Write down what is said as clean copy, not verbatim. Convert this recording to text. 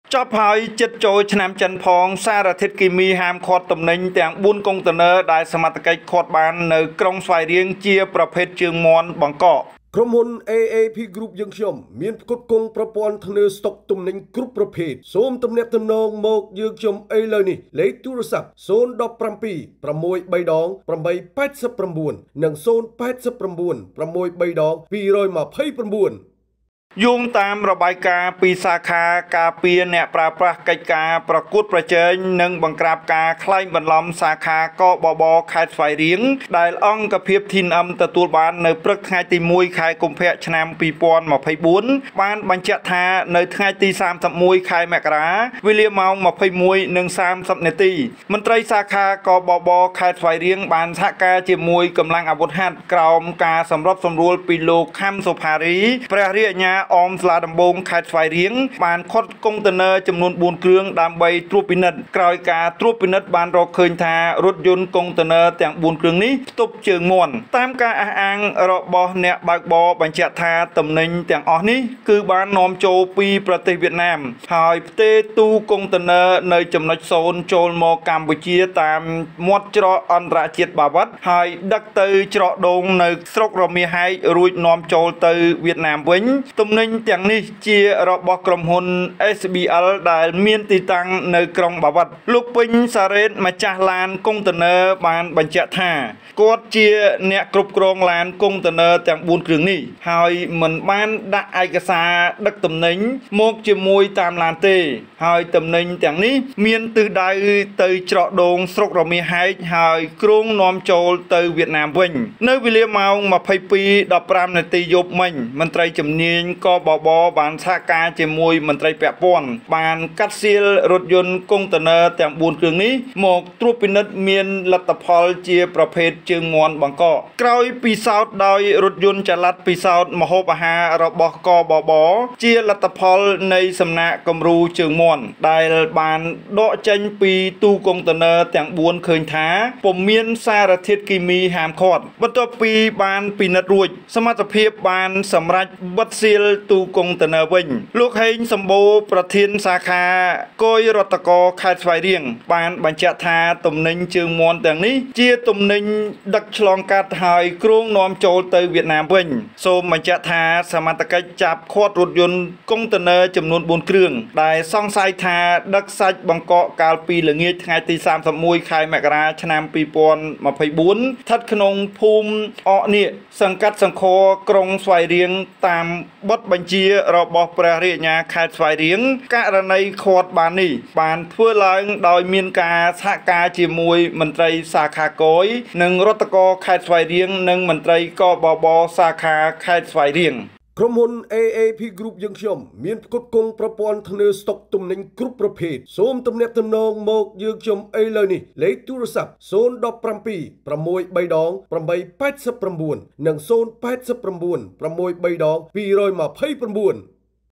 ចប់ហើយចិត្តចូលឆ្នាំចិនផងសារធាតុគីមីហាមឃាត់ទំនិញទាំង4កុងតឺន័រដែលសមត្ថកិច្ចឃាត់បាននៅក្រុងស្វាយរៀងជាប្រភេទជើងមាន់បង្កកក្រុមហ៊ុន AAP Group យើងខ្ញុំមានផ្គត់ផ្គង់ប្រព័ន្ធធ្នើស្តុកទំនិញគ្រប់ប្រភេទសូមទំនាក់ទំនងមកយើងខ្ញុំឥឡូវនេះលេខទូរស័ព្ទ017 632 889និង089 632 229 យោងតាមរបាយការណ៍ពីសាខាការពារអ្នកប្រើប្រាស់កិច្ចការប្រកួតប្រជែងនិងបង្ក្រាបការក្លែងបន្លំសាខាកបបខេត្តស្វាយរៀងដែលអង្គភាព TNM ទទួលបាននៅព្រឹកថ្ងៃទី1ខែកុម្ភៈឆ្នាំ2024បានបញ្ជាក់ថានៅថ្ងៃទី31ខែមករាវេលាម៉ោង 21:30 នាទីមន្ត្រីសាខាកបបខេត្តស្វាយរៀងបានសហការជាមួយកម្លាំងអាវុធហត្ថក្រោមការសម្របសម្រួលពីលោកខំសុផារីព្រះរាជអាជ្ញាអមស្លាដំបងខេត្តស្វាយរៀងបានខុតកុងតឺន័រចំនួន4គ្រឿងដើម្បីត្រួតពិនិត្យក្រោយការត្រួតពិនិត្យបានរកឃើញថារថយន្តកុងតឺន័រទាំង4គ្រឿងនេះផ្ទុកជើងមាន់តាមការអះអាងរបស់អ្នកបើកបរបញ្ជាក់ថាទំនិញទាំងអស់នេះគឺបាននាំចូលពីប្រទេសវៀតណាមហើយផ្ទេរទូកុងតឺន័រនៅចំណុច0ចូលមកកម្ពុជាតាមមាត់ច្រកអន្តរជាតិបាវិតហើយដឹកទៅច្រកដូងនៅស្រុករមាសហែករួចនាំចូលទៅវៀតណាមវិញទំនិញទាំងនេះជារបស់ក្រុមហ៊ុន SBL ដែលមានទីតាំងនៅក្រុងបាវិតលោកពេញសារ៉េតម្ចាស់ឡានកុងតឺន័របានបញ្ជាក់ថាគាត់ជាអ្នកគ្រប់គ្រងឡានកុងតឺន័រទាំង4គ្រឿងនេះហើយមិនបានដាក់ឯកសារដឹកទំនិញមកជាមួយតាមឡានទេហើយទំនិញទាំងនេះមានទិសដៅទៅច្រកដូងស្រុករមាសហែកហើយគ្រោងនាំចូលទៅវៀតណាមវិញនៅវេលាម៉ោង 22:15 នាទីយប់មិញមន្ត្រីជំនាញកបបបានសហការជាមួយមន្ត្រីពាក់ព័ន្ធបានកាត់សៀលរថយន្តកុងតឺន័រទាំង4គ្រឿងនេះមកត្រួតពិនិត្យមានលទ្ធផលជាប្រភេទជើងមាន់បង្កកក្រោយពិសោធន៍ដោយរថយន្តចល័តពិសោធន៍ម្ហូបអាហាររបស់កបបជាលទ្ធផលនៃសំណាក់គំរូជើងមាន់ដែលបានដកចេញពីទូកុងតឺន័រទាំង4ឃើញថាពុំមានសារធាតុគីមីហាមឃាត់បន្ទាប់ពីបានពិនិត្យរួចសមត្ថភាពបានសម្រេចបិទសៀលទូកុងតឺន័រវិញលោកហេងសម្បូរប្រធានសាខាគយរដ្ឋកោខេត្តស្វាយរៀងបានបញ្ជាក់ថាទំនិញជើងមាន់ទាំងនេះជាទំនិញដឹកឆ្លងកាត់ហើយគ្រោងនាំចូលទៅវៀតណាមវិញសូមបញ្ជាក់ថាសមត្ថកិច្ចចាប់ឃាត់រថយន្តកុងតឺន័រចំនួន4គ្រឿងដែលសង្ស័យថាដឹកសាច់បង្កកកាលពីល្ងាចថ្ងៃទី31ខែមករាឆ្នាំ2024ស្ថិតក្នុងភូមិអកនៀកសង្កាត់សង្ខរក្រុងស្វាយរៀងតាមបទបញ្ជារបស់ព្រះរាជអាជ្ញាខេត្តស្វាយរៀងករណីឃាត់បាននេះបានធ្វើឡើងដោយមានការសហការជាមួយមន្ត្រីសាខាគយនិងរដ្ឋកោខេត្តស្វាយរៀងនិងមន្ត្រីកបបសាខាខេត្តស្វាយរៀងក្រុមហ៊ុន AAP Group យើងខ្ញុំមានផ្គត់ផ្គង់ប្រព័ន្ធធ្នើស្តុកទំនិញគ្រប់ប្រភេទសូមទំនាក់ទំនងមកយើងខ្ញុំឥឡូវនេះលេខទូរស័ព្ទ017 632 889និង089 632 229